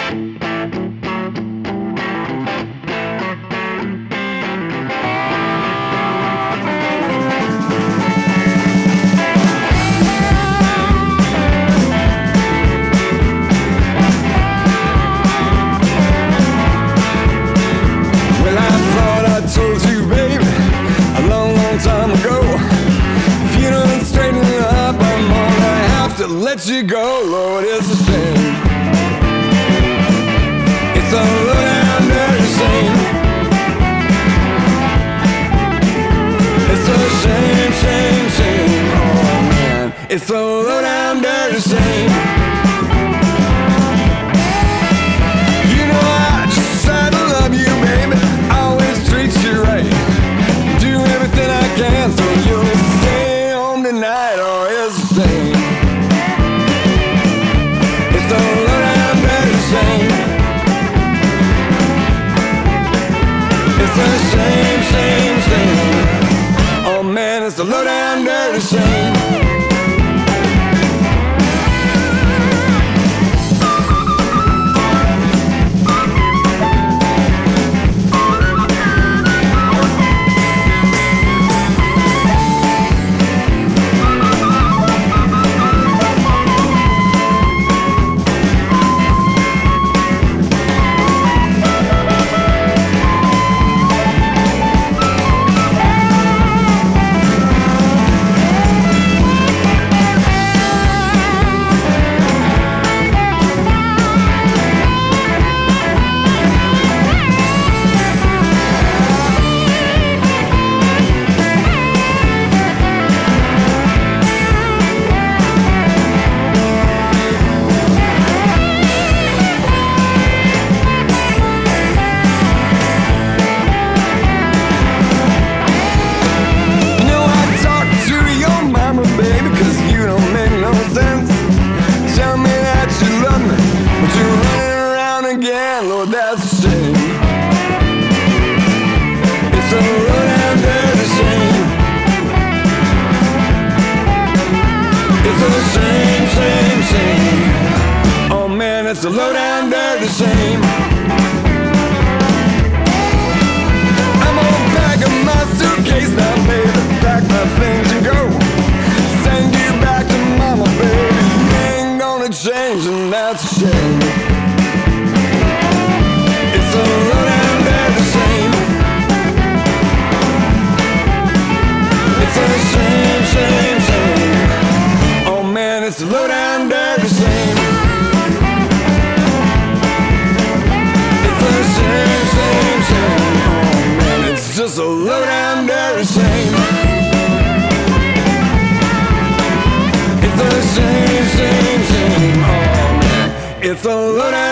Let you go, Lord, it's a shame. It's a low down dirty shame. It's a shame, shame, shame. Oh man, it's a low down dirty shame. You know I just try to love you, baby. I always treat you right. Do everything I can so you'll stay home tonight. Oh, it's a shame. It's a shame, shame, shame. Oh man, it's a low down dirty shame. Lord, that's a shame. It's a low down dirty shame. It's a shame, shame, shame. Oh man, it's a low down dirty shame. I'm gonna pack up my suitcase now, baby. Pack my things and go. Send you back to mama, baby. You ain't gonna change, and that's a shame. It's a low down dirty shame. It's a shame, shame, shame. Oh man, it's a low down dirty shame. It's a shame, shame, shame. Oh man, it's just a low down dirty shame. It's a shame, shame, shame. Oh man, it's a low down